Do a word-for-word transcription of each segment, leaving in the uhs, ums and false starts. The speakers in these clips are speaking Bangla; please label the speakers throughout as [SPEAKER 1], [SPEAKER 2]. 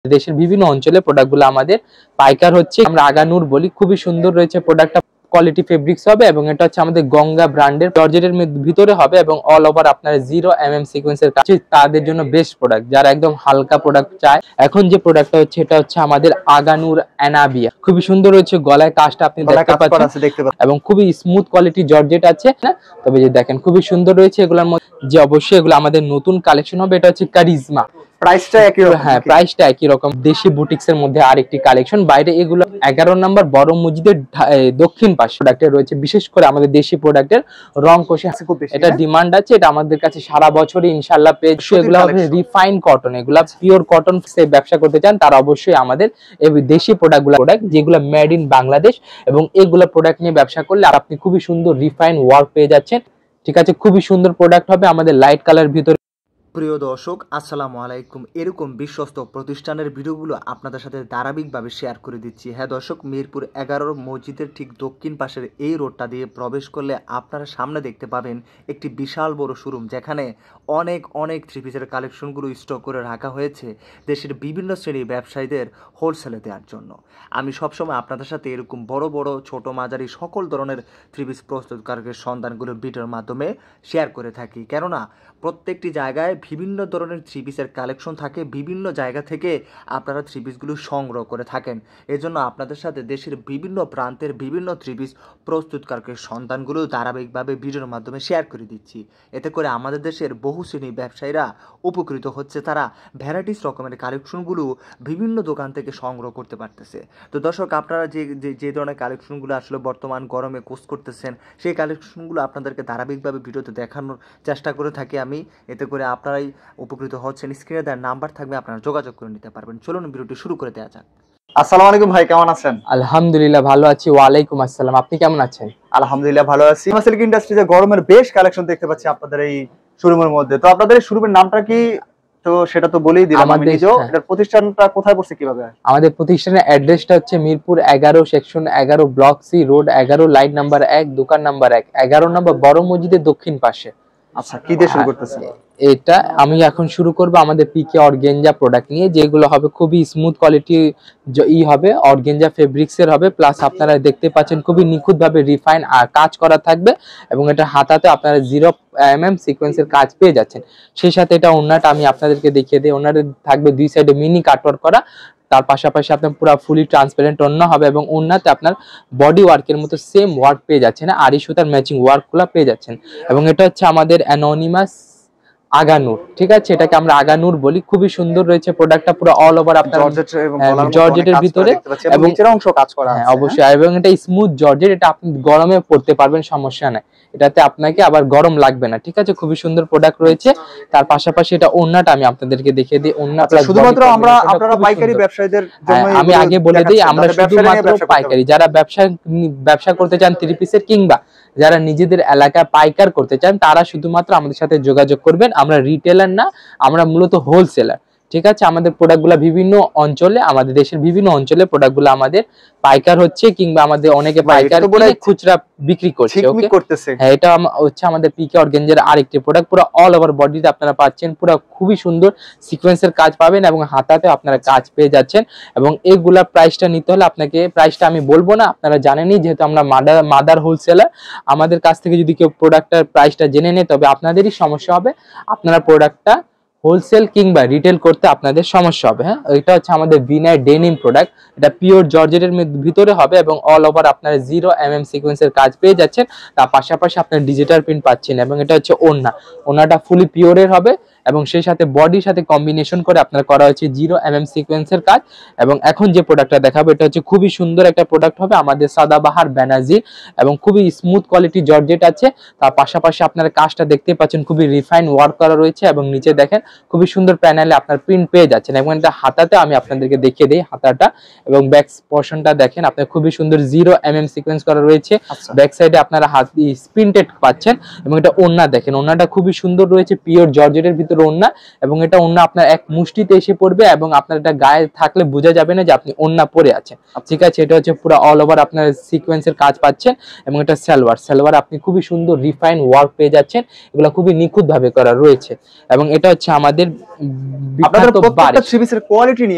[SPEAKER 1] দেশের বিভিন্ন অঞ্চলে প্রোডাক্টগুলো আমাদের পাইকার হচ্ছে, আমরা আগানুর বলি। খুবই সুন্দর রয়েছে প্রোডাক্টটা, কোয়ালিটি ফেব্রিক্স হবে এবং এটা হচ্ছে আমাদের গঙ্গা ব্র্যান্ডের জর্জেটের ভিতরে হবে এবং অল ওভার আপনার জিরো এম এম সিকোয়েন্সের কাজ, তাদের জন্য বেস্ট প্রোডাক্ট যারা একদম হালকা প্রোডাক্ট চায়। এখন যে প্রোডাক্টটা হচ্ছে এটা হচ্ছে আমাদের আগানুর অ্যানাবিয়া, খুবই সুন্দর হচ্ছে, গলায় কাজটা আপনি দেখতে পাচ্ছেন এবং খুবই স্মুথ কোয়ালিটি জর্জেট আছে না। তবে যে দেখেন খুবই সুন্দর রয়েছে এগুলোর মধ্যে, যে অবশ্যই এগুলো আমাদের নতুন কালেকশন হবে। এটা হচ্ছে কারিজমা, প্রাইসটা একই রকম, হ্যাঁ প্রাইসটা একই রকম। দেশি বুটিক্স এর মধ্যে আরেকটি কালেকশন, বাইরে এগুলো এগারো নম্বর বড় মসজিদের দক্ষিণ পাশে প্রোডাক্টে রয়েছে। বিশেষ করে আমাদের দেশি প্রোডাক্টের রং কষে এটা ডিমান্ড আছে, এটা আমাদের কাছে সারা বছরই ইনশাআল্লাহ পেয়ে। এগুলো হবে রিফাইন কটন, এগুলা পিওর কটন সে ব্যবসা করতে চান তারা অবশ্যই আমাদের এই দেশি প্রোডাক্টগুলো প্রোডাক্ট যেগুলো মেড ইন বাংলাদেশ, এবং এগুলো প্রোডাক্ট নিয়ে ব্যবসা করলে আপনি খুবই সুন্দর রিফাইন ওয়ার্ক পেয়ে যাচ্ছেন। ঠিক আছে, খুবই সুন্দর প্রোডাক্ট হবে আমাদের লাইট কালার ভিতরে।
[SPEAKER 2] প্রিয় দর্শক আসসালামু আলাইকুম, এরকম বিশ্বস্ত প্রতিষ্ঠানের ভিডিওগুলো আপনাদের সাথে ধারাবাহিকভাবে শেয়ার করে দিচ্ছি। হ্যাঁ দর্শক, মিরপুর এগারোর মসজিদের ঠিক দক্ষিণ পাশের এই রোডটা দিয়ে প্রবেশ করলে আপনারা সামনে দেখতে পাবেন একটি বিশাল বড় শোরুম, যেখানে অনেক অনেক থ্রি পিসের কালেকশনগুলো স্টক করে রাখা হয়েছে দেশের বিভিন্ন শ্রেণীর ব্যবসায়ীদের হোলসেলে দেওয়ার জন্য। আমি সবসময় আপনাদের সাথে এরকম বড় বড় ছোট মাঝারি সকল ধরনের থ্রি পিস প্রস্তুতকারকের সন্ধানগুলোর ভিডিওর মাধ্যমে শেয়ার করে থাকি, কেননা প্রত্যেকটি জায়গায় বিভিন্ন ধরনের থ্রি পিসের কালেকশন থাকে, বিভিন্ন জায়গা থেকে আপনারা থ্রি পিসগুলো সংগ্রহ করে থাকেন। এজন্য আপনাদের সাথে দেশের বিভিন্ন প্রান্তের বিভিন্ন থ্রি পিস প্রস্তুতকারকের সন্ধানগুলো ধারাবাহিকভাবে ভিডিওর মাধ্যমে শেয়ার করে দিচ্ছি। এতে করে আমাদের দেশের বহু শ্রেণীর ব্যবসায়ীরা উপকৃত হচ্ছে, তারা ভ্যারাইটিস রকমের কালেকশনগুলো বিভিন্ন দোকান থেকে সংগ্রহ করতে পারতেছে। তো দর্শক, আপনারা যে যে ধরনের কালেকশনগুলো আসলে বর্তমান গরমে কোর্স করতেছেন, সেই কালেকশনগুলো আপনাদেরকে ধারাবাহিকভাবে ভিডিওতে দেখানোর চেষ্টা করে থাকি আমি। এতে করে আপনারাই উপকৃত হচ্ছেন। স্ক্রিনে দেওয়ার নাম্বার থাকবে, আপনারা যোগাযোগ করে নিতে পারবেন। চলুন ভিডিওটি শুরু করে দেওয়া যাক।
[SPEAKER 3] আসসালামু আলাইকুম ভাই, কেমন আছেন?
[SPEAKER 1] আলহামদুলিল্লাহ ভালো আছি। ওয়ালাইকুম আসসালাম, আপনি কেমন আছেন?
[SPEAKER 3] আলহামদুলিল্লাহ ভালো আছি। সিল্ক ইন্ডাস্ট্রিজে গরমের বেশ কালেকশন দেখতে পাচ্ছি আপনাদের এই শোরুমের মধ্যে। তো আপনাদের এই শোরুমের নামটা কি, তো সেটা তো বলেই দিলাম আমি নিজেও। এটার প্রতিষ্ঠানটা কোথায় পড়ছে, কিভাবে?
[SPEAKER 1] আমাদের প্রতিষ্ঠানের অ্যাড্রেসটা হচ্ছে মিরপুর এগারো, সেকশন এগারো, ব্লক সি, রোড এগারো, লাইন নাম্বার এক, দোকান নাম্বার এক, এগারো নম্বর বড় মসজিদের দক্ষিণ পাশে।
[SPEAKER 3] আচ্ছা, কি দিয়ে শুরু করতেছেন?
[SPEAKER 1] এটা আমি এখন শুরু করব আমাদের পিকে অর্গেঞ্জা প্রোডাক্ট নিয়ে, যেগুলো হবে খুবই স্মুথ কোয়ালিটি ই হবে, অর্গেঞ্জা ফেব্রিক্স এর হবে। প্লাস আপনারা দেখতে পাচ্ছেন খুবই নিখুঁত ভাবে রিফাইন আর কাজ করা থাকবে, এবং এটা হাতাতে আপনারা জিরো এম এম সিকোয়েন্সের কাজ পেয়ে যাচ্ছেন। সেই সাথে এটা ওন্নাটা আমি আপনাদেরকে দেখিয়ে দিই। ওন্নাটা থাকবে দুই সাইডে মিনি কাটওয়ার্ক করা, তার পাশাপাশি আপনার পুরো ফুলি ট্রান্সপারেন্ট ওন্না হবে, এবং ওন্নাতে আপনার বডি ওয়ার্কের মতো সেম ওয়ার্ক পেয়ে যাচ্ছেন, আড়ি সুতার ম্যাচিং ওয়ার্কগুলো পেয়ে যাচ্ছেন। এবং এটা হচ্ছে আমাদের অ্যানোনিমাস আগানুর, ঠিক আছে, এটাকে আমরা আগানুর বলি। খুবই সুন্দর রয়েছে প্রোডাক্টটা, পুরো অল ওভার আপনার জর্জেটের ভিতরে এবং নিচের অংশ কাজ করা আছে অবশ্যই, এবং এটা স্মুথ জর্জেট, এটা আপনি গরমে পরতে পারবেন, সমস্যা নাই, এটাতে আপনাকে আবার গরম লাগবে না। ঠিক আছে, খুবই সুন্দর প্রোডাক্ট রয়েছে। তার পাশাপাশি এটা ওন্নাটা আমি আপনাদেরকে দেখিয়ে দিই। ওন্না
[SPEAKER 3] শুধুমাত্র আমরা আপনারা পাইকারি ব্যবসায়ীদের জন্য,
[SPEAKER 1] আমি আগে বলে দিই, আমরা শুধুমাত্র পাইকারি, যারা ব্যবসা ব্যবসা করতে চান থ্রি পিসের, কিংবা যারা নিজেদের এলাকায় পাইকার করতে চান, তারা শুধুমাত্র আমাদের সাথে যোগাযোগ করবেন। আমরা রিটেলার না, আমরা মূলত হোলসেলার। ঠিক আছে, আমাদের প্রোডাক্টগুলো বিভিন্ন অঞ্চলে, আমাদের দেশের বিভিন্ন অঞ্চলে প্রোডাক্টগুলো আমাদের পাইকার হচ্ছে, কিংবা আমাদের অনেকে পাইকার বলে খুচরা বিক্রি করছে। ওকে, হ্যাঁ, এটা হচ্ছে আমাদের পিকে অর্গেঞ্জার আরেকটি প্রোডাক্ট। পুরো অল ওভার বডিতে আপনারা পাচ্ছেন, পুরো খুবই সুন্দর সিকোয়েন্সের কাজ পাবেন, এবং হাতাতে আপনারা কাজ পেয়ে যাচ্ছেন। এবং এইগুলা প্রাইসটা নিতে হলে আপনাকে, প্রাইসটা আমি বলবো না, আপনারা জানেনই, যেহেতু আমরা মাদার মাদার হোলসেলার, আমাদের কাছ থেকে যদি কেউ প্রোডাক্টের প্রাইসটা জেনে নেয় তবে আপনাদেরই সমস্যা হবে, আপনারা প্রোডাক্টটা হোলসেল কিংবা রিটেল করতে আপনাদের সমস্যা হবে। হ্যাঁ, এটা হচ্ছে আমাদের ভিনার ডেনিম প্রোডাক্ট, এটা পিওর জর্জেটের ভিতরে হবে, এবং অল ওভার আপনারা জিরো এম এম সিকোয়েন্সের কাজ পেয়ে যাচ্ছেন। তার পাশাপাশি আপনার ডিজিটাল প্রিন্ট পাচ্ছেন, এবং এটা হচ্ছে ওন্না, ওন্নাটা ফুলি পিওরের হবে, এবং সেই সাথে বডির সাথে কম্বিনেশন করে আপনার করা হচ্ছে জিরো এম এম সিকোয়েন্সের কাজ। এবং এখন যে প্রোডাক্টটা দেখাবো, এটা হচ্ছে খুবই সুন্দর একটা প্রোডাক্ট হবে আমাদের সাদাবাহার বেনাজির, এবং খুবই স্মুথ কোয়ালিটি জর্জেট আছে। তার পাশাপাশি আপনারা কাজটা দেখতে পাচ্ছেন, খুবই রিফাইন ওয়ার্ক করা রয়েছে, এবং নিচে দেখেন খুবই সুন্দর প্যানেলে আপনার প্রিন্ট পেয়ে যাচ্ছেন। এবং এটা হাতাতে আমি আপনাদেরকে দেখিয়ে দিই হাতাটা, এবং ব্যাক পোর্শনটা দেখেন আপনার খুবই সুন্দর জিরো এম এম সিকোয়েন্স করা রয়েছে। ব্যাক সাইডে আপনারা হাত প্রিন্টেড পাচ্ছেন, এবং এটা ওন্না দেখেন, ওন্নাটা খুবই সুন্দর রয়েছে, পিওর জর্জেটের ভিতরে ওন্না, এবং এটা ওন্না আপনার এক মুষ্টিতে এসে পড়বে, এবং আপনার এটা গায়ে থাকলে বোঝা যাবে না যে আপনি ওন্না পরে আছেন। ঠিক আছে, এটা হচ্ছে পুরো অল ওভার আপনার সিকোয়েন্সের কাজ পাচ্ছেন, এবং এটা সালোয়ার, সালোয়ার আপনি খুবই সুন্দর রিফাইন ওয়ার্ক পেয়ে যাচ্ছেন, এগুলো খুবই নিখুঁত ভাবে করা রয়েছে। এবং এটা হচ্ছে আমাদের
[SPEAKER 3] আপনাদের প্রত্যেকটা থ্রি পিসের কোয়ালিটি নিয়ে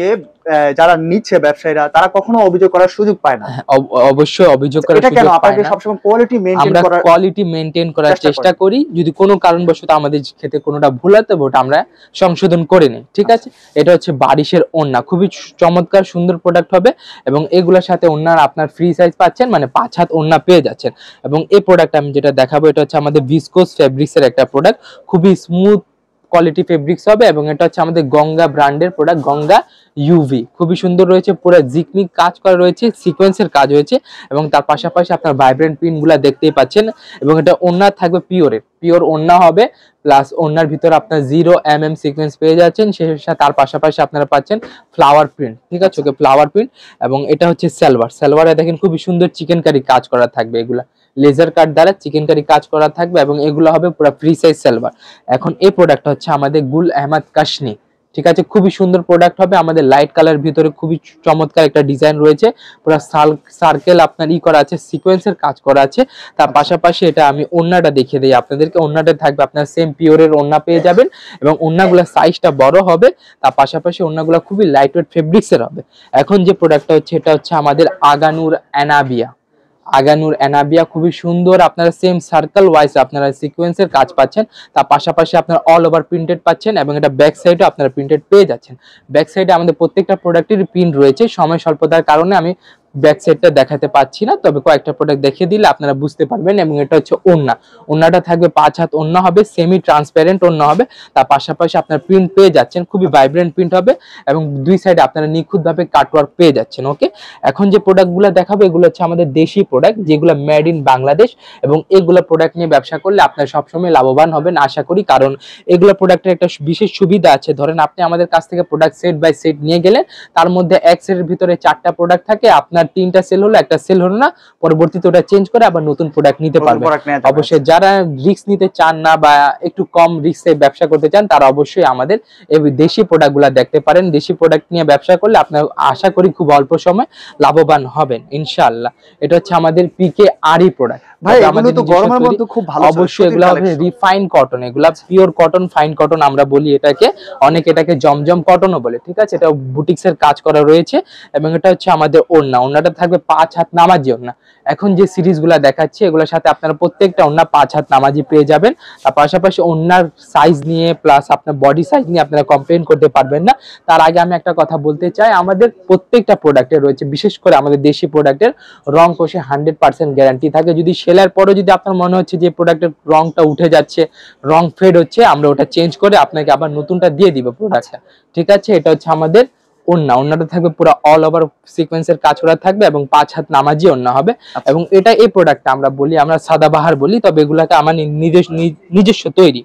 [SPEAKER 3] যারা নিচ্ছে ব্যবসায়ীরা তারা কখনো অভিযোগ করার সুযোগ পায় না?
[SPEAKER 1] অবশ্যই অভিযোগ করার সুযোগ পায় না।
[SPEAKER 3] আপনাকে সবসময় কোয়ালিটি মেইনটেইন করার
[SPEAKER 1] আমরা কোয়ালিটি মেইনটেইন করার চেষ্টা করি। যদি কোনো কারণবশত আমাদের ক্ষেত্রে কোনোটা ভুল হয় তবে ওটা আমরা সংশোধন করে নিই, ঠিক আছে। এটা হচ্ছে বারিশের ওড়না, খুবই চমৎকার সুন্দর প্রোডাক্ট হবে এবং এগুলোর সাথে ওড়নার আপনার ফ্রি সাইজ পাচ্ছেন, মানে পাঁচ হাত ওড়না পেয়ে যাচ্ছেন। এবং এই প্রোডাক্ট আমি যেটা দেখাবো এটা হচ্ছে আমাদের ভিসকোস ফেব্রিক্স এর একটা প্রোডাক্ট, খুবই স্মুথ কোয়ালিটি ফেব্রিক্স হবে এবং এটা হচ্ছে আমাদের গঙ্গা ব্র্যান্ডের প্রোডাক্ট, গঙ্গা ইউভি, খুবই সুন্দর রয়েছে, পুরো জিকমিক কাজ করা রয়েছে, সিকোয়েন্সের কাজ হয়েছে এবং তার পাশাপাশি আপনার ভাইব্রেন্ট পিন গুলা দেখতেই পাচ্ছেন। এবং এটা ওড়না থাকবে পিওরের, পিওর ওড়না হবে, প্লাস ওড়নার ভিতরে আপনার জিরো এম এম সিকোয়েন্স পেয়ে যাচ্ছেন, শেষে তার পাশাপাশি আপনারা পাচ্ছেন ফ্লাওয়ার প্রিন্ট, ঠিক আছে, ওকে ফ্লাওয়ার প্রিন্ট। এবং এটা হচ্ছে সালোয়ার, সালোয়ারে দেখেন খুবই সুন্দর চিকেন কারি কাজ করা থাকবে, এগুলা লেজার কাট দ্বারা চিকেন কারি কাজ করা থাকবে এবং এগুলো হবে পুরো ফ্রি সাইজ সালোয়ার। এখন এই প্রোডাক্ট হচ্ছে আমাদের গুল আহমদ কাশনি, ঠিক আছে, খুবই সুন্দর প্রোডাক্ট হবে, আমাদের লাইট কালার ভিতরে খুবই চমৎকার একটা ডিজাইন রয়েছে, পুরো সার্কেল আপনার ই করা আছে, সিকোয়েন্সের কাজ করা আছে। তার পাশাপাশি এটা আমি ওড়নাটা দেখিয়ে দিই আপনাদেরকে, ওড়নাটা থাকবে আপনার সেম পিওরের ওড়না পেয়ে যাবেন এবং ওড়নাগুলোর সাইজটা বড় হবে, তার পাশাপাশি ওড়নাগুলো খুবই লাইট ওয়েট ফেব্রিক্সের হবে। এখন যে প্রোডাক্টটা হচ্ছে এটা হচ্ছে আমাদের আগানুর অ্যানাবিয়া, আগানুর অ্যানাবিয়া খুবই সুন্দর, আপনারা সেম সার্কেল ওয়াইজ আপনারা সিকোয়েন্সের কাজ পাচ্ছেন, তার পাশাপাশি আপনারা অল ওভার প্রিন্টেড পাচ্ছেন এবং এটা ব্যাক সাইডে আপনারা প্রিন্টেড পেয়ে যাচ্ছেন। ব্যাক সাইডে আমাদের প্রত্যেকটা প্রোডাক্টের প্রিন্ট রয়েছে, সময় স্বল্পতার কারণে আমি ব্যাক সাইডটা দেখাতে পাচ্ছি না, তবে কয়েকটা প্রোডাক্ট দেখিয়ে দিলে আপনারা বুঝতে পারবেন। এবং এটা হচ্ছে ওড়না, ওড়নাটা থাকবে পাঁচ হাত ওড়না হবে, সেমি ট্রান্সপারেন্ট ওড়না হবে, তার পাশাপাশি আপনার প্রিন্ট পেয়ে যাচ্ছেন, খুবই ভাইব্রেন্ট প্রিন্ট হবে এবং দুই সাইডে আপনারা নিখুঁতভাবে কাটওয়ার্ক পেয়ে যাচ্ছেন। ওকে, এখন যে প্রোডাক্টগুলো দেখাবো এগুলো হচ্ছে আমাদের দেশি প্রোডাক্ট, যেগুলো মেড ইন বাংলাদেশ এবং এগুলো প্রোডাক্ট নিয়ে ব্যবসা করলে আপনারা সবসময় লাভবান হবেন আশা করি, কারণ এগুলো প্রোডাক্টের একটা বিশেষ সুবিধা আছে। ধরেন আপনি আমাদের কাছ থেকে প্রোডাক্ট সেট বাই সেট নিয়ে গেলেন, তার মধ্যে এক সেটের ভিতরে চারটা প্রোডাক্ট থাকে, আপনার তিনটা সেল হলো, একটা সেল হলো না, পরবর্তীতে ওটা চেঞ্জ করে আবার নতুন প্রোডাক্ট নিতে পারবেন। অবশ্যই যারা রিস্ক নিতে চান না বা একটু কম রিস্কে ব্যবসা করতে চান তারা অবশ্যই আমাদের এই দেশি প্রোডাক্টগুলো দেখতে পারেন। দেশি প্রোডাক্ট নিয়ে ব্যবসা করলে আপনার আশা করি খুব অল্প সময় লাভবান হবেন ইনশাআল্লাহ। এটা হচ্ছে আমাদের পিকে আরি প্রোডাক্ট
[SPEAKER 3] ভাই, এগুলো তো গরমের মধ্যে খুব ভালো,
[SPEAKER 1] অবশ্যই এগুলো হবে রিফাইন কটন, এগুলা পিওর কটন, ফাইন কটন আমরা বলি এটাকে, অনেকে এটাকে জমজম কটনও বলে, ঠিক আছে। এটা বুটিক্স এর কাজ করা রয়েছে এবং এটা হচ্ছে আমাদের ওড়না, ওড়নাটা থাকবে পাঁচ হাত নামাজি ওড়না। এখন যে সিরিজগুলো দেখাচ্ছি এগুলোর সাথে আপনারা প্রত্যেকটা ওড়না পাঁচ হাত নামাজি পেয়ে যাবেন। তার পাশাপাশি ওড়নার সাইজ নিয়ে প্লাস আপনার বডি সাইজ নিয়ে আপনারা কমপ্লেন করতে পারবেন না। তার আগে আমি একটা কথা বলতে চাই, আমাদের প্রত্যেকটা প্রোডাক্টে রয়েছে, বিশেষ করে আমাদের দেশি প্রোডাক্টের রং কোষে হান্ড্রেড পার্সেন্ট গ্যারান্টি থাকে। যদি সেলার পরে যদি আপনার মনে হচ্ছে যে প্রোডাক্টের রংটা উঠে যাচ্ছে, রং ফেড হচ্ছে, আমরা ওটা চেঞ্জ করে আপনাকে আবার নতুনটা দিয়ে দিব প্রোডাক্টটা, ঠিক আছে। এটা হচ্ছে আমাদের ওড়না, ওড়নাটা থাকবে পুরো অল ওভার সিকোয়েন্সের কাজ করা থাকবে এবং পাঁচ হাত নামাজি ওড়না হবে। এবং এটা এই প্রোডাক্টটা আমরা বলি আমরা সাদাবাহার বলি, তবে এগুলাকে আমার নিজস্ব নিজস্ব তৈরি।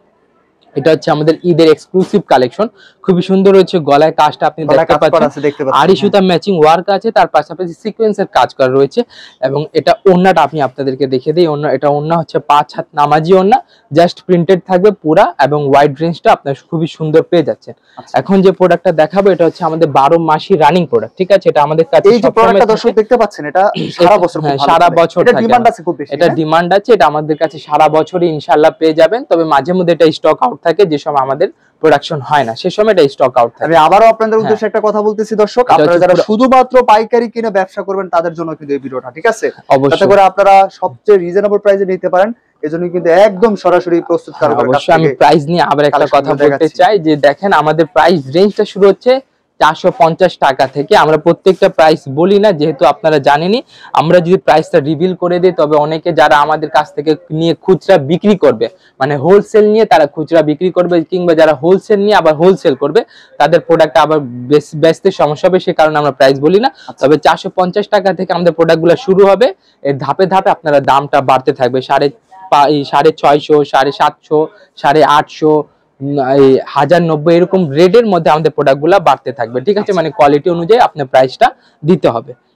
[SPEAKER 1] এটা হচ্ছে আমাদের ঈদের এক্সক্লুসিভ কালেকশন, খুবই সুন্দর হচ্ছে, গলায় কাজটা আপনি দেখতে পাচ্ছেন, আড়ি সুতা ম্যাচিং ওয়ার্ক আছে, তার পাশাপাশি সিকোয়েন্সের কাজ করা রয়েছে। এবং এটা ওড়নাটা আমি আপনাদেরকে দেখিয়ে দিই, ওড়না এটা ওড়না হচ্ছে পাঁচ হাত নামাজি ওড়না, জাস্ট প্রিন্টেড থাকবে পুরা এবং ওয়াইড রেঞ্জটা আপনার খুবই সুন্দর পেয়ে যাচ্ছেন। এখন যে প্রোডাক্টটা দেখাবো এটা হচ্ছে আমাদের বারো মাসি রানিং প্রোডাক্ট, ঠিক আছে। এটা আমাদের কাছে
[SPEAKER 3] এই যে প্রোডাক্টটা দর্শক দেখতে পাচ্ছেন, এটা সারা বছর
[SPEAKER 1] হ্যাঁ সারা বছর
[SPEAKER 3] এটা ডিমান্ড আছে খুব বেশি,
[SPEAKER 1] এটা ডিমান্ড আছে, এটা আমাদের কাছে সারা বছরই ইনশাআল্লাহ পেয়ে যাবেন। তবে মাঝে মধ্যে এটা স্টক আউট থাকে, যে সময় আমাদের প্রোডাকশন হয় না সে সময় এটা স্টক আউট থাকে।
[SPEAKER 3] আমি আবারো আপনাদের উদ্দেশ্যে একটা কথা বলতেছি দর্শক, আপনারা যারা শুধুমাত্র পাইকারি কিনে ব্যবসা করবেন তাদের জন্য কিন্তু এই ভিডিওটা, ঠিক আছে, যাতে করে আপনারা সবচেয়ে রিজনেবল প্রাইসে নিতে পারেন। এজন্য কিন্তু একদম সরাসরি প্রস্তুত করা।
[SPEAKER 1] অবশ্যই আমি প্রাইস নিয়ে আবার একটা কথা বলতে চাই, যে দেখেন আমাদের প্রাইস রেঞ্জটা শুরু হচ্ছে চারশো পঞ্চাশ টাকা থেকে। আমরা প্রত্যেকটা প্রাইস বলি না, যেহেতু আপনারা জানেনই, আমরা যদি প্রাইসটা রিভিল করে দিই তবে অনেকে যারা আমাদের কাছ থেকে নিয়ে খুচরা বিক্রি করবে, মানে হোলসেল নিয়ে তারা খুচরা বিক্রি করবে, কিংবা যারা হোলসেল নিয়ে আবার হোলসেল করবে তাদের প্রোডাক্ট আবার বেচতে সমস্যা হবে, সে কারণে আমরা প্রাইস বলি না। তবে চারশো পঞ্চাশ টাকা থেকে আমাদের প্রোডাক্টগুলো শুরু হবে, এর ধাপে ধাপে আপনারা দামটা বাড়তে থাকবে, সাড়ে সাড়ে ছয়শো, সাড়ে সাতশো, সাড়ে আটশো, হাজার নব্বই এরকম রেটের মধ্যে আমাদের প্রোডাক্টগুলো বাড়তে থাকবে, ঠিক আছে। মানে কোয়ালিটি অনুযায়ী আপনার প্রাইসটা দিতে হবে।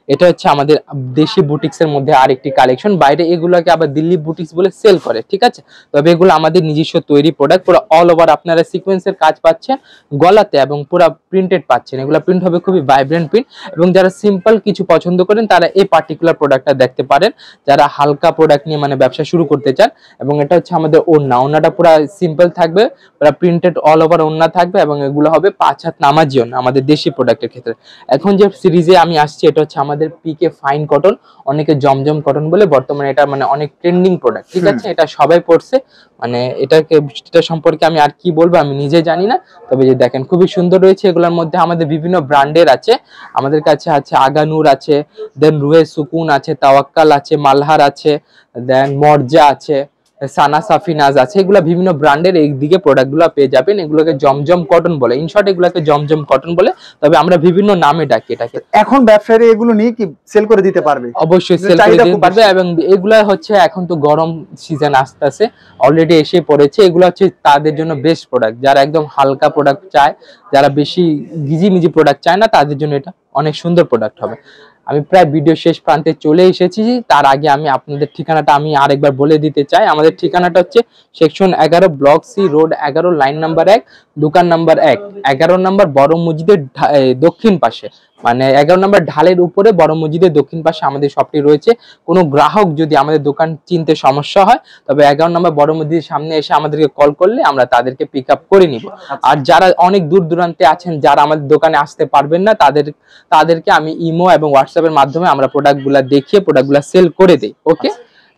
[SPEAKER 1] এটা হচ্ছে আমাদের দেশি বুটিক্স এর মধ্যে আরেকটি কালেকশন। বাইরে এগুলোকে আবার দিল্লি বুটিক্স বলে সেল করে, ঠিক আছে। তবে এগুলো আমাদের নিজস্ব তৈরি প্রোডাক্ট, পুরো অল ওভার আপনারা সিকোয়েন্সের কাজ পাচ্ছেন গলাতে এবং পুরো প্রিন্টেড পাচ্ছেন। এগুলো প্রিন্ট হবে খুবই ভাইব্রেন্ট প্রিন্ট, এবং যারা সিম্পল কিছু পছন্দ করেন তারা এই পার্টিকুলার প্রোডাক্টটা দেখতে পারেন, যারা হালকা প্রোডাক্ট নিয়ে মানে ব্যবসা শুরু করতে চান। এবং এটা হচ্ছে আমাদের ওড়না, ওড়নাটা পুরো সিম্পল থাকবে, পুরো প্রিন্টেড অল ওভার ওড়না থাকবে, এবং এগুলো হবে পাঁচ হাত নামাজি ওড়না আমাদের দেশি প্রোডাক্টের ক্ষেত্রে। এখন যে সিরিজে আমি আসছি এটা হচ্ছে আমাদের পিকে ফাইন কটন, অনেকে জমজম কটন বলে, বর্তমানে এটা মানে অনেক ট্রেন্ডিং প্রোডাক্ট, ঠিক আছে। এটা সবাই পড়ছে, মানে এটাকে এটা সম্পর্কে আমি আর কি বলবো আমি নিজে জানি না। তবে যে দেখেন খুবই সুন্দর রয়েছে, এগুলোর মধ্যে আমাদের বিভিন্ন ব্র্যান্ডের আছে, আমাদের কাছে আছে আগানুর আছে, দেন রুহে সুকুন আছে, তাওয়াক্কাল আছে, মালহার আছে, দেন মর্জা আছে, সানা সাফিনাজ আছে, এগুলো বিভিন্ন ব্র্যান্ডের এই দিকে প্রোডাক্টগুলো পেয়ে যাবেন। এগুলোকে জমজম কটন বলে, ইন শর্ট এগুলোকে জমজম কটন বলে, তবে আমরা বিভিন্ন নামে ডাকি এটাকে।
[SPEAKER 3] এখন ব্যবসায়ীরা এগুলো নিয়ে কি সেল করে দিতে পারবে?
[SPEAKER 1] অবশ্যই সেল করে দিতে পারবে, এবং এগুলা হচ্ছে এখন তো গরম সিজন আসতেছে, অলরেডি এসে পড়েছে। এগুলো হচ্ছে তাদের জন্য বেস্ট প্রোডাক্ট, যারা একদম হালকা প্রোডাক্ট চায়, যারা বেশি গিজিমিজি প্রোডাক্ট চায় না, তাদের জন্য এটা অনেক সুন্দর প্রোডাক্ট হবে। আমি প্রায় ভিডিও শেষ প্রান্তে চলে এসেছি, তার আগে আমি আপনাদের ঠিকানাটা আমি আরেকবার বলে দিতে চাই। আমাদের ঠিকানাটা হচ্ছে সেকশন এগারো, ব্লক সি, রোড এগারো, লাইন নাম্বার এক, দোকান নাম্বার এক, এগারো নাম্বার বড় মসজিদের দক্ষিণ পাশে, মানে এগারো নম্বর ঢালের উপরে বড় মসজিদের দক্ষিণ পাশে আমাদের শপটি রয়েছে। কোনো গ্রাহক যদি আমাদের দোকান চিনতে সমস্যা হয়, তবে এগারো নম্বর বড় মসজিদের সামনে এসে আমাদেরকে কল করলে আমরা তাদেরকে পিক আপ করে নিব। আর যারা অনেক দূর দূরান্তে আছেন, যারা আমাদের দোকানে আসতে পারবেন না, তাদের তাদেরকে আমি ইমো এবং হোয়াটসঅ্যাপের মাধ্যমে আমরা প্রোডাক্টগুলো দেখিয়ে প্রোডাক্টগুলো সেল করে দেই। ওকে,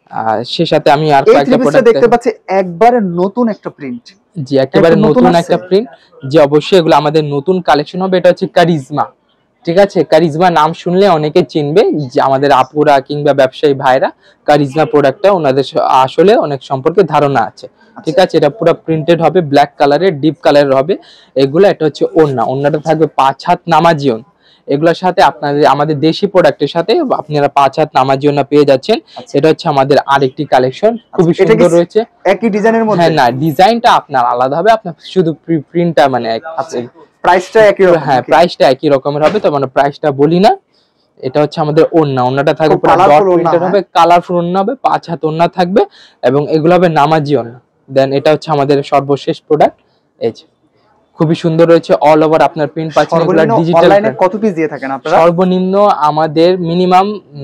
[SPEAKER 1] সে সাথে আমি আর কয়েকটা প্রোডাক্ট
[SPEAKER 3] দেখতে পাচ্ছি, একবারে নতুন একটা প্রিন্ট।
[SPEAKER 1] জি, একেবারে নতুন একটা প্রিন্ট, যে অবশ্যই এগুলো আমাদের নতুন কালেকশন হবে। এটা হচ্ছে কারিজমা, ঠিক আছে। কারিজমা নাম শুনলে অনেকে চিনবে, যে আমাদের আপুরা কিংবা ব্যবসায়ী ভাইরা কারিজমা প্রোডাক্টটা ওনাদের আসলে অনেক সম্পর্কে ধারণা আছে, ঠিক আছে। এটা পুরো প্রিন্টেড হবে, ব্ল্যাক কালারের, ডিপ কালারের হবে এগুলো। এটা হচ্ছে ওড়না, ওড়নাটা থাকবে পাঁচ হাত নামাজি ওড়না। এগুলোর সাথে আপনাদের আমাদের দেশি প্রোডাক্টের সাথে আপনারা পাঁচ হাত নামাজি ওড়না পেয়ে যাচ্ছেন। এটা হচ্ছে আমাদের আরেকটি কালেকশন, খুবই সুন্দর রয়েছে।
[SPEAKER 3] একই ডিজাইনের মধ্যে?
[SPEAKER 1] হ্যাঁ, না, ডিজাইনটা আপনার আলাদা হবে, আপনার শুধু প্রিন্টটা মানে
[SPEAKER 3] প্রাইসটা একই রকম।
[SPEAKER 1] হ্যাঁ, প্রাইসটা একই রকমের হবে, তো মানে প্রাইসটা বলি না। এটা হচ্ছে আমাদের ওড়না, ওড়নাটা থাকবে পুরো ডট প্রিন্টেড হবে, কালারফুল ওড়না হবে, পাঁচ হাত ওড়না থাকবে, এবং এগুলো হবে নামাজি ওড়না। দেন এটা হচ্ছে আমাদের সর্বশেষ প্রোডাক্ট, এই যে খুবই সুন্দর রয়েছে, অল ওভার আপনার প্রিন্ট পাচ্ছেন। এগুলো ডিজিটাল।
[SPEAKER 3] অনলাইনে কত পিস দিয়ে থাকেন আপনারা?
[SPEAKER 1] সর্বনিম্ন আমাদের মিনিমাম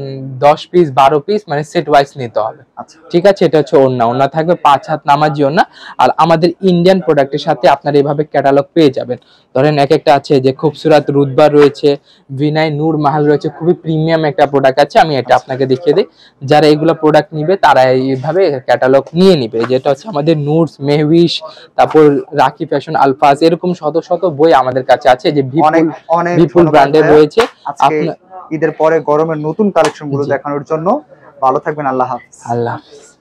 [SPEAKER 1] দশ পিস বারো পিস মানে সেট ওয়াইজ নিতে হবে, ঠিক আছে। এটা হচ্ছে ওড়না, ওড়না থাকবে পাঁচ হাত নামাজি ওড়না। আর আমাদের ইন্ডিয়ান প্রোডাক্টের সাথে আপনারা এইভাবে ক্যাটালগ পেয়ে যাবেন। ধরেন এক একটা আছে যে খুবসুরাত রুতবা রয়েছে, ভিনাই নূর মাহাল রয়েছে, খুবই প্রিমিয়াম একটা প্রোডাক্ট আছে, আমি এটা আপনাকে দেখিয়ে দিই। যারা এইগুলো প্রোডাক্ট নিবে তারা এইভাবে ক্যাটালগ নিয়ে নিবে। যেটা হচ্ছে আমাদের নূরস, মেহউইশ, তারপর রাখি ফ্যাশন, আলফাজ, এরকম শত শত বই আমাদের কাছে আছে, যে বিপুল বিপুল ব্র্যান্ডের রয়েছে।
[SPEAKER 3] ঈদের পরে গরমের নতুন কালেকশন গুলো দেখানোর জন্য ভালো থাকবেন। আল্লাহ হাফেজ।
[SPEAKER 1] আল্লাহ হাফেজ।